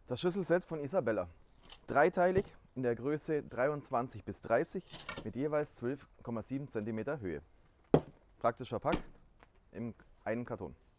Das Schüsselset von Isabella. Dreiteilig in der Größe 23 bis 30 mit jeweils 12,7 cm Höhe. Praktisch verpackt in einem Karton.